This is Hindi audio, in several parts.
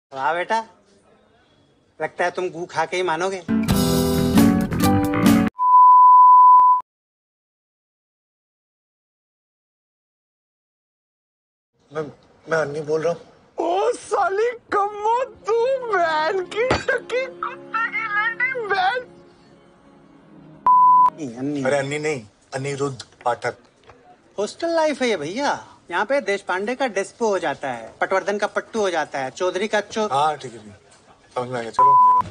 वाह बेटा, लगता है तुम गू खा के ही मानोगे। मैं अन्नी बोल रहा हूँ। ओ साली कम्मो, तू वैन की टकी कुत्ते की लड़ी वैन। अन्नी अरे अन्नी नहीं, अनिरुद्ध पाठक। हॉस्टल लाइफ है ये भैया। यहाँ पे देश पांडे का डेस्पो हो जाता है, पटवर्धन का पट्टू हो जाता है, चौधरी का हाँ ठीक है, समझ में आ गया। चलो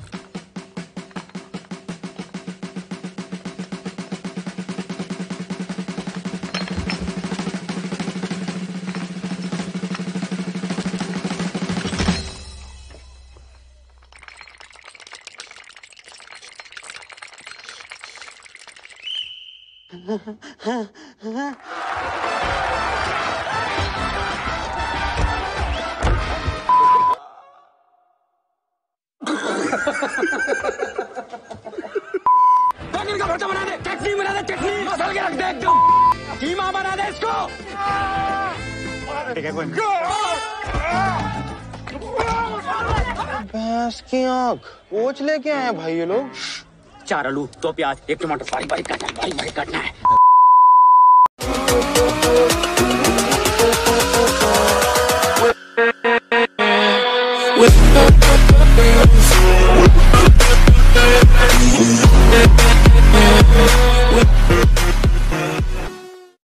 बैंगन का भरता बना दे, चटनी बना दे, चटनी मसल के रख दे, एकदम कीमा बना दे इसको। ठीक है, कोई भैंस की आंख कोच लेके आए हैं भाई ये लोग। 4 आलू, 2 प्याज, 1 टमाटर, बारीक बारीक काटना है, बारीक बारीक काटना है। With